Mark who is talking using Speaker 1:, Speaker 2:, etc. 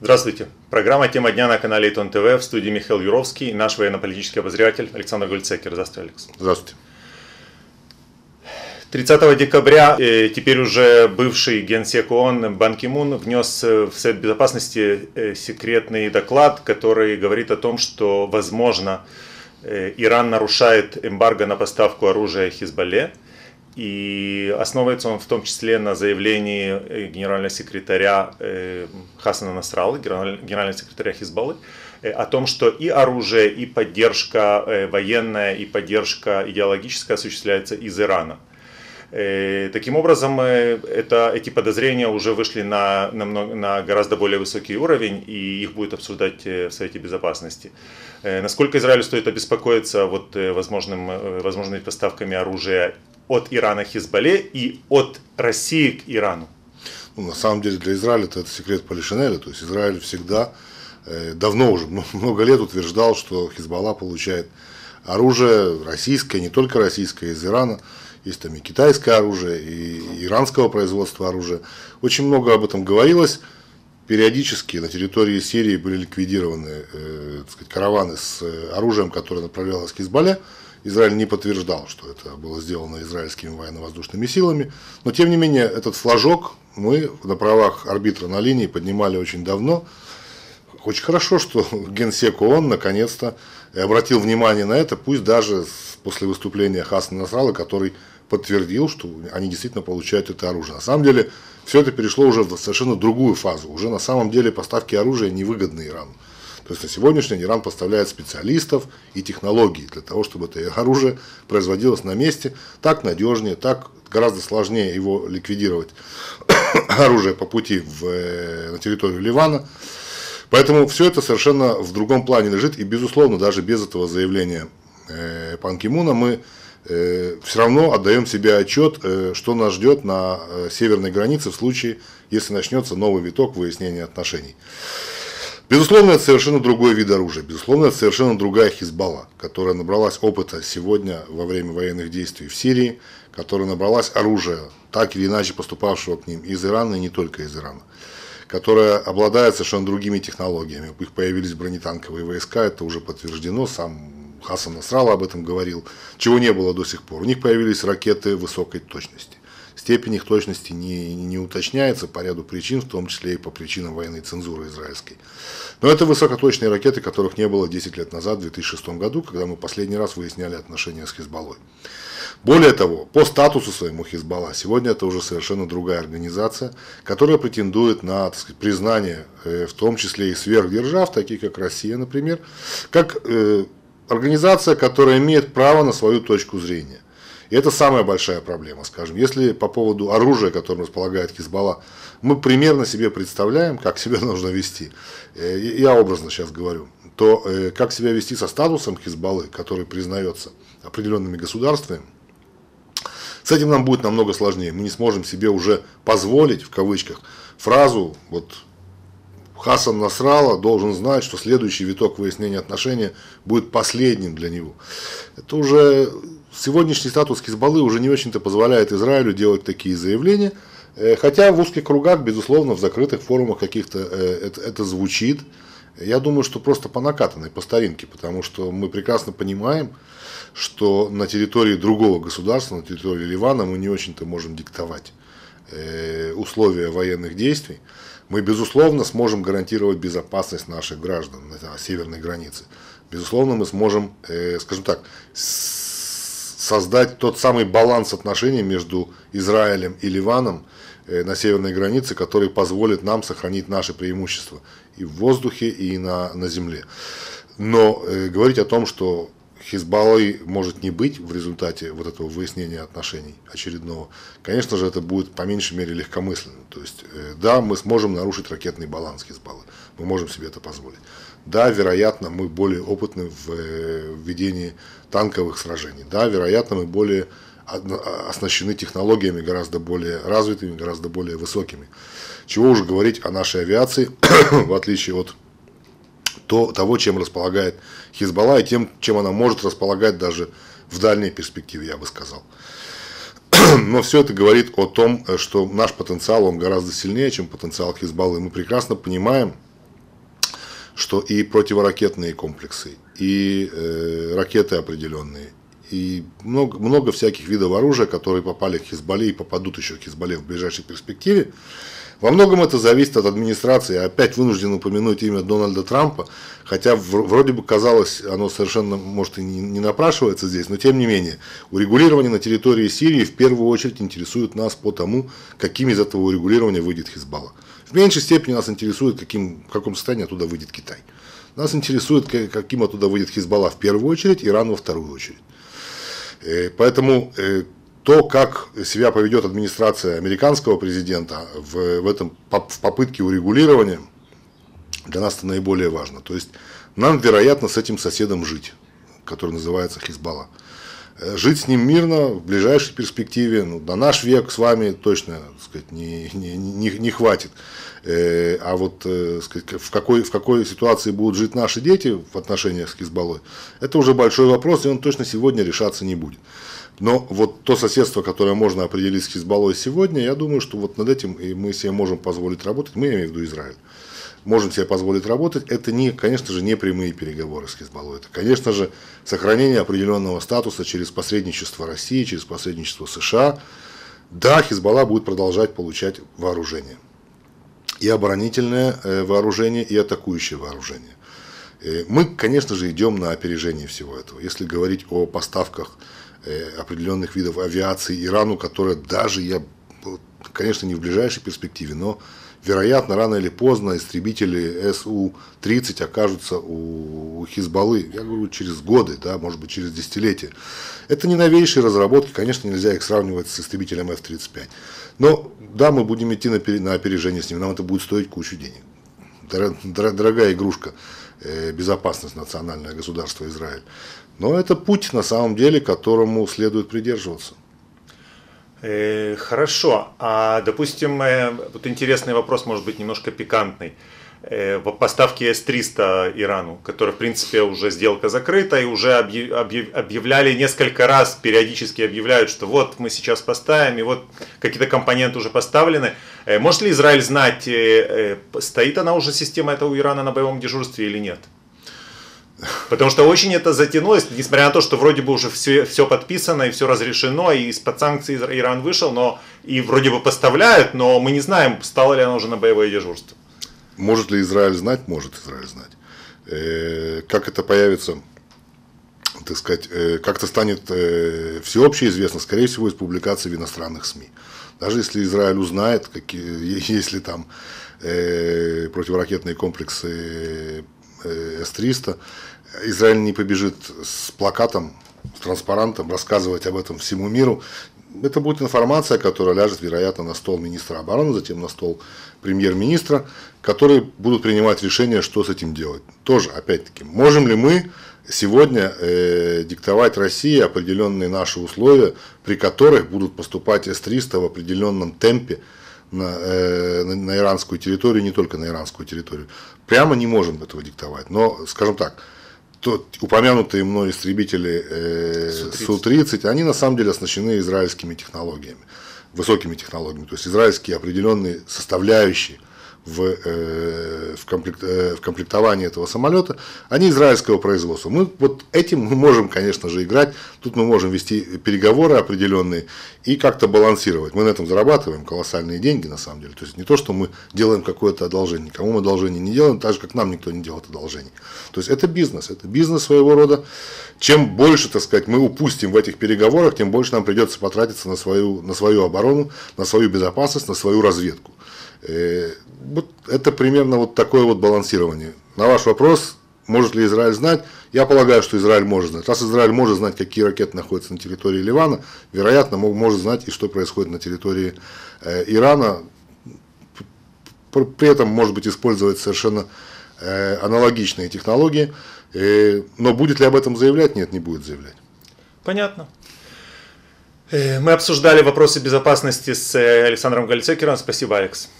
Speaker 1: Здравствуйте. Программа «Тема дня» на канале Итон ТВ. В студии Михаил Юровский и наш военно-политический обозреватель Александр Гольцекер. Здравствуйте, Алекс.
Speaker 2: Здравствуйте.
Speaker 1: 30 декабря теперь уже бывший генсек ООН Бан Ки Мун внес в Совет Безопасности секретный доклад, который говорит о том, что, возможно, Иран нарушает эмбарго на поставку оружия Хизбалле. И основывается он в том числе на заявлении генерального секретаря Хасана Насраллы, генерального секретаря Хизбаллы, о том, что и оружие, и поддержка военная, и поддержка идеологическая осуществляется из Ирана. Таким образом, эти подозрения уже вышли на гораздо более высокий уровень, и их будет обсуждать в Совете Безопасности. Насколько Израилю стоит обеспокоиться возможными поставками оружия от Ирана Хизбалле и от России к Ирану?
Speaker 2: На самом деле для Израиля это секрет Полишинеля. То есть Израиль всегда, давно уже, много лет утверждал, что Хизбалла получает оружие российское, не только российское, из Ирана. Есть там и китайское оружие, и иранского производства оружия. Очень много об этом говорилось. Периодически на территории Сирии были ликвидированы караваны с оружием, которое направлялось к Хизбалле. Израиль не подтверждал, что это было сделано израильскими военно-воздушными силами. Но, тем не менее, этот флажок мы на правах арбитра на линии поднимали очень давно. Очень хорошо, что генсек ООН наконец-то обратил внимание на это, пусть даже после выступления Хасана Насраллы, который подтвердил, что они действительно получают это оружие. На самом деле, все это перешло уже в совершенно другую фазу. Уже на самом деле поставки оружия невыгодны Ирану. То есть на сегодняшний день Иран поставляет специалистов и технологии для того, чтобы это оружие производилось на месте. Так надежнее, так гораздо сложнее его ликвидировать оружие по пути на территорию Ливана. Поэтому все это совершенно в другом плане лежит. И, безусловно, даже без этого заявления Бан Ки Муна мы все равно отдаем себе отчет, что нас ждет на северной границе в случае, если начнется новый виток выяснения отношений. Безусловно, это совершенно другой вид оружия. Безусловно, это совершенно другая Хизбалла, которая набралась опыта сегодня во время военных действий в Сирии, которая набралась оружия, так или иначе поступавшего к ним из Ирана и не только из Ирана, которая обладает совершенно другими технологиями. У них появились бронетанковые войска, это уже подтверждено, сам Хасан Насралла об этом говорил, чего не было до сих пор. У них появились ракеты высокой точности. Степень их точности не уточняется по ряду причин, в том числе и по причинам военной цензуры израильской. Но это высокоточные ракеты, которых не было 10 лет назад, в 2006 году, когда мы последний раз выясняли отношения с Хизбаллой. Более того, по статусу своему Хизбалла сегодня это уже совершенно другая организация, которая претендует на, так сказать, признание, в том числе и сверхдержав, таких как Россия, например, как организация, которая имеет право на свою точку зрения. И это самая большая проблема, скажем. Если по поводу оружия, которым располагает Хизбалла, мы примерно себе представляем, как себя нужно вести, я образно сейчас говорю, то как себя вести со статусом Хизбаллы, который признается определенными государствами, с этим нам будет намного сложнее. Мы не сможем себе уже позволить, в кавычках, фразу вот Хасан Насралла должен знать, что следующий виток выяснения отношений будет последним для него. Это уже сегодняшний статус Хизбаллы уже не очень-то позволяет Израилю делать такие заявления. Хотя в узких кругах, безусловно, в закрытых форумах каких-то это звучит. Я думаю, что просто по накатанной, по старинке, потому что мы прекрасно понимаем, что на территории другого государства, на территории Ливана, мы не очень-то можем диктовать условия военных действий. Мы, безусловно, сможем гарантировать безопасность наших граждан на северной границе. Безусловно, мы сможем, скажем так, создать тот самый баланс отношений между Израилем и Ливаном на северной границе, который позволит нам сохранить наши преимущества и в воздухе, и на земле. Но говорить о том, что Хизбаллы может не быть в результате вот этого выяснения отношений очередного, конечно же, это будет по меньшей мере легкомысленно. То есть, да, мы сможем нарушить ракетный баланс Хизбаллы, мы можем себе это позволить. Да, вероятно, мы более опытны в ведении танковых сражений. Да, вероятно, мы более оснащены технологиями гораздо более развитыми, гораздо более высокими. Чего уже говорить о нашей авиации, в отличие от того, чем располагает Хизбалла, и тем, чем она может располагать даже в дальней перспективе, я бы сказал. Но все это говорит о том, что наш потенциал, он гораздо сильнее, чем потенциал Хизбаллы. Мы прекрасно понимаем, что и противоракетные комплексы, и ракеты определенные, и много всяких видов оружия, которые попали к Хизбалле и попадут еще к Хизбалле в ближайшей перспективе. Во многом это зависит от администрации. Я опять вынужден упомянуть имя Дональда Трампа, хотя вроде бы казалось, оно совершенно, может, и не напрашивается здесь, но тем не менее, урегулирование на территории Сирии в первую очередь интересует нас по тому, каким из этого урегулирования выйдет Хизбалла. В меньшей степени нас интересует, в каком состоянии оттуда выйдет Китай. Нас интересует, каким оттуда выйдет Хизбалла в первую очередь, Иран во вторую очередь. Поэтому то, как себя поведет администрация американского президента в попытке урегулирования, для нас это наиболее важно. То есть нам, вероятно, с этим соседом жить, который называется Хизбалла. Жить с ним мирно в ближайшей перспективе, на наш век с вами точно, так сказать, не хватит. А вот, сказать, в какой ситуации будут жить наши дети в отношениях с Хизбаллой, это уже большой вопрос, и он точно сегодня решаться не будет. Но вот то соседство, которое можно определить с Хизбаллой сегодня, я думаю, что вот над этим мы себе можем позволить работать, мы, я имею в виду Израиль, можем себе позволить работать. Это, конечно же, не прямые переговоры с Хизбаллой. Это, конечно же, сохранение определенного статуса через посредничество России, через посредничество США. Да, Хизбалла будет продолжать получать вооружение. И оборонительное вооружение, и атакующее вооружение. Мы, конечно же, идем на опережение всего этого. Если говорить о поставках определенных видов авиации Ирану, которая даже, конечно, не в ближайшей перспективе, но вероятно, рано или поздно истребители Су-30 окажутся у Хизбаллы, я говорю, через годы, да, может быть, через десятилетия. Это не новейшие разработки, конечно, нельзя их сравнивать с истребителем F-35. Но, да, мы будем идти на опережение с ним, нам это будет стоить кучу денег. Дорогая игрушка, безопасность национальное государство Израиль. Но это путь, на самом деле, которому следует придерживаться.
Speaker 1: Хорошо. А, допустим, вот интересный вопрос, может быть, немножко пикантный. Поставки С-300 Ирану, которая, в принципе, уже сделка закрыта, и уже объявляли несколько раз, периодически объявляют, что вот мы сейчас поставим, и вот какие-то компоненты уже поставлены. Может ли Израиль знать, стоит она уже, система этого Ирана, на боевом дежурстве или нет? Потому что очень это затянулось, несмотря на то, что вроде бы уже все подписано и все разрешено, и из-под санкций Иран вышел, но и вроде бы поставляют, но мы не знаем, стала ли она уже на боевое дежурство.
Speaker 2: Может ли Израиль знать? Может Израиль знать. Как это появится, так сказать, как это станет всеобще известно, скорее всего, из публикаций в иностранных СМИ. Даже если Израиль узнает, если там противоракетные комплексы С-300, Израиль не побежит с плакатом, с транспарантом рассказывать об этом всему миру. Это будет информация, которая ляжет, вероятно, на стол министра обороны, затем на стол премьер-министра, которые будут принимать решение, что с этим делать. Тоже, опять-таки, можем ли мы сегодня диктовать России определенные наши условия, при которых будут поступать С-300 в определенном темпе на иранскую территорию, не только на иранскую территорию. Прямо не можем этого диктовать. Но, скажем так, упомянутые мной истребители Су-30, они на самом деле оснащены израильскими технологиями, высокими технологиями. То есть израильские определенные составляющие в комплектовании этого самолета, они израильского производства. Этим мы можем, конечно же, играть. Тут мы можем вести переговоры определенные и как-то балансировать. Мы на этом зарабатываем колоссальные деньги, на самом деле. То есть не то, что мы делаем какое-то одолжение. Никому мы одолжение не делаем, так же, как нам никто не делает одолжений. То есть это бизнес своего рода. Чем больше, так сказать, мы упустим в этих переговорах, тем больше нам придется потратиться на свою оборону, на свою безопасность, на свою разведку. Это примерно такое балансирование. На ваш вопрос, может ли Израиль знать, я полагаю, что Израиль может знать. Раз Израиль может знать, какие ракеты находятся на территории Ливана, вероятно, может знать и что происходит на территории Ирана. При этом, может быть, использовать совершенно аналогичные технологии. Но будет ли об этом заявлять? Нет, не будет заявлять.
Speaker 1: Понятно. Мы обсуждали вопросы безопасности с Александром Гальцекером. Спасибо, Алекс.